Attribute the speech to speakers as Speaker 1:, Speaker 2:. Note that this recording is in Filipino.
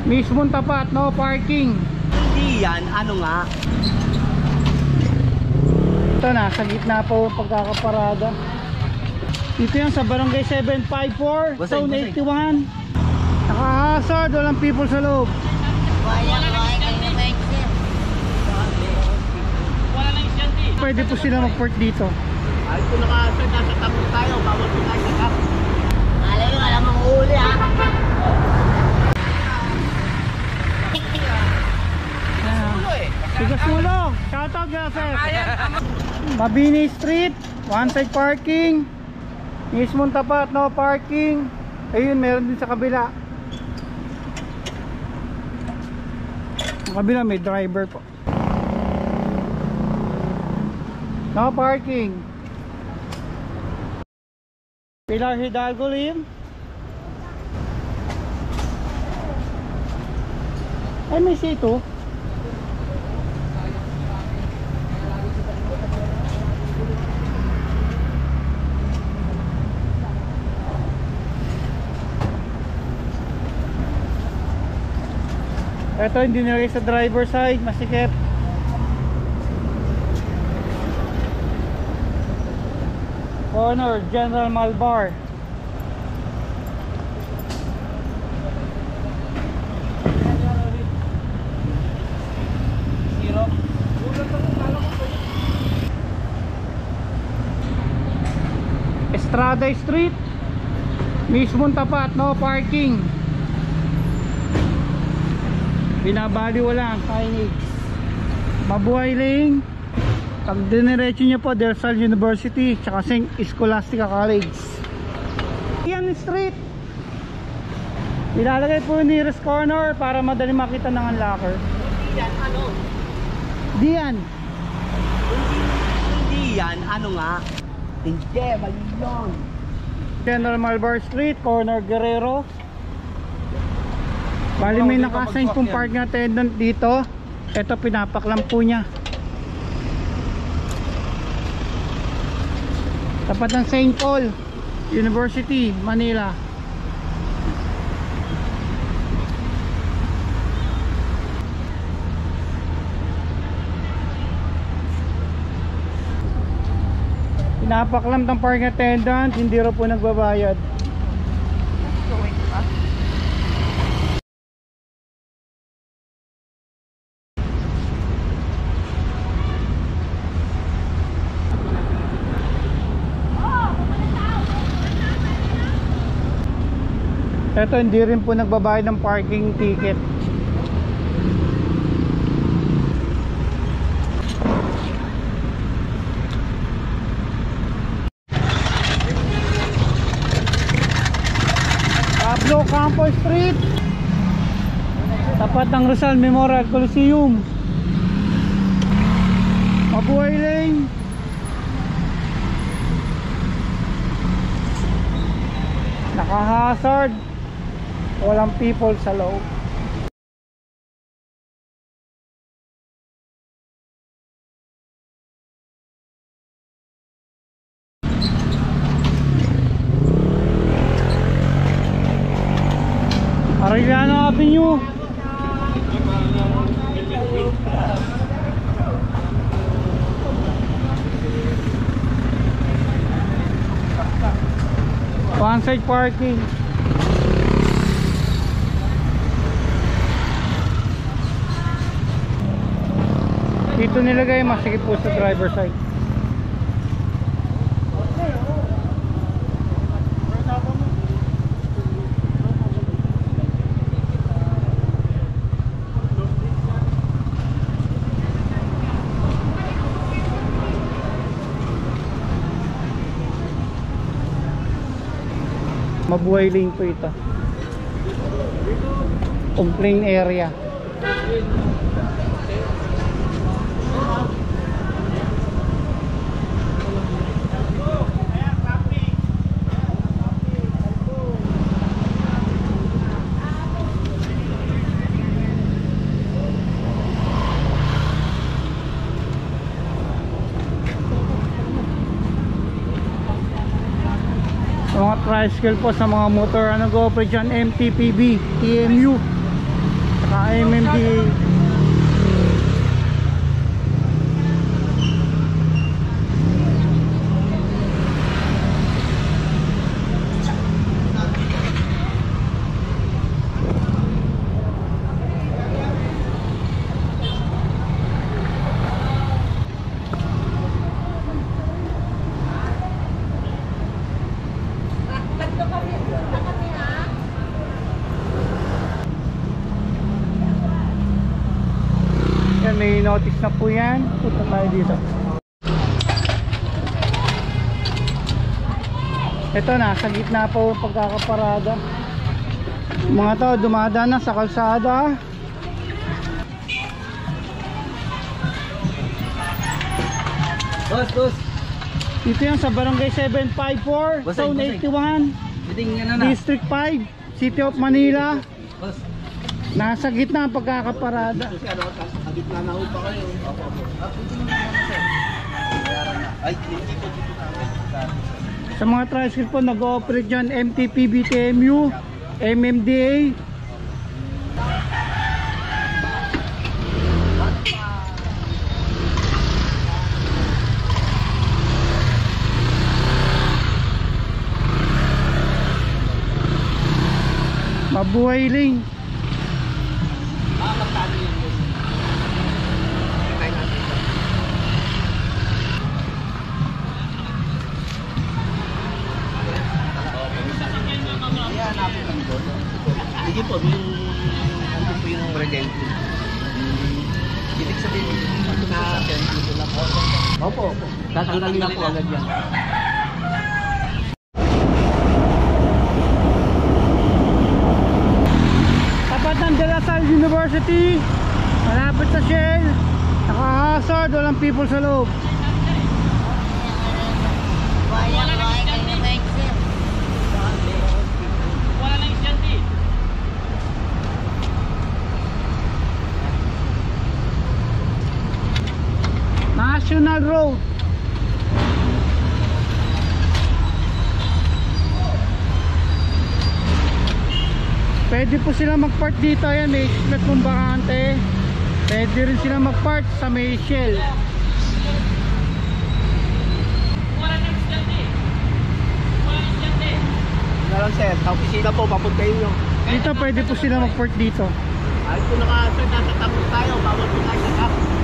Speaker 1: Mismong tapat, no parking.
Speaker 2: Hindi yan, ano nga?
Speaker 1: Ito na, sa gitna po pagkakaparada. Dito yan sa Barangay 754, Zone 81. Naka-hazard, walang people sa loob. Pwede po sila mag-port dito.
Speaker 2: Ay, kung naka-hazard, nasa tapos tayo, bawal po tayo sa tapos. Alay yung alam mong huli ha.
Speaker 1: Sigasulo, shoutout Joseph. Mabini Street, one side parking. Mismong tapat, no parking. Ayun, meron din sa kabila. Sa kabila may driver po. No parking. Pilar Hidalgo Lim. Ay, may C2. Ito hindi nilagay sa driver side, masikip. Corner, General Malbar. Estrada Street, mismong tapat, no parking. Binabaliwala ang signage. Mabuhay Lane. Pag diniretso nyo po, Del Salle University tsaka St. Scholastica College. Dian Street, ilalagay po yung nearest corner para madali makita ng unlocker.
Speaker 2: Diyan, ano?
Speaker 1: Dian.
Speaker 2: Hindi yan, ano nga? Hindi, mali yun.
Speaker 1: General Malvar Street, corner Guerrero. Bali may naka-assign pong parking attendant dito. Ito pinapaklam po niya. Tapat ng St. Paul University, Manila. Pinapaklam ng parking attendant, hindi rin po nagbabayad. Ito hindi rin po nagbabayad ng parking ticket. Pablo Campo Street, tapat ng Rizal Memorial Coliseum. Mabuhay Lane. Naka-hazard, walang people sa loob. Arellano Avenue. One side parking. Dito nilagay, masikip po sa driver side. Mabuhay Lane po ito. Complaint area. Sa mga tricycle po, sa mga motor, ano go po dyan, MTPB, TMU. tsaka MMDA. Yan, may notice na po yan. Punta tayo dito. Ito, nasa gitna po pagkakaparada. Mga to, dumadaan na sa kalsada.
Speaker 2: Boss.
Speaker 1: Dito yan sa Barangay 754,
Speaker 2: Bossing,
Speaker 1: Zone
Speaker 2: bossing.
Speaker 1: 81,
Speaker 2: Biting yan na.
Speaker 1: District 5, City of Manila.
Speaker 2: Boss.
Speaker 1: Nasa gitna ang pagkakaparada.
Speaker 2: Kasi ano, sa gitna na ho pa kayo. Opo. Ay, dito.
Speaker 1: Sa mga tricycle po, nag-ooperate dyan MTPB, TMU, MMDA. Mabuhay Ling.
Speaker 2: Magkano yun, boss? Kaya natin. Hanapin lang doon. Sige po, yung po yung redemption. Ibig sabihin na dito na po. Opo. Tatanggalin na po agad yan.
Speaker 1: Tapat ng De La Salle University, malapit sa Shell, naka-hazard, walang people sa loob. National Road. Pwede po sila mag-park dito. Ayan, may split pong bakante. Pwede rin sila mag-park sa may Shell.
Speaker 2: Lang sir, sa opisina po, papuntayin nyo.
Speaker 1: Dito pwede po sila mag-park dito.
Speaker 2: Ay, kung nasa tayo, bawal po tayo sa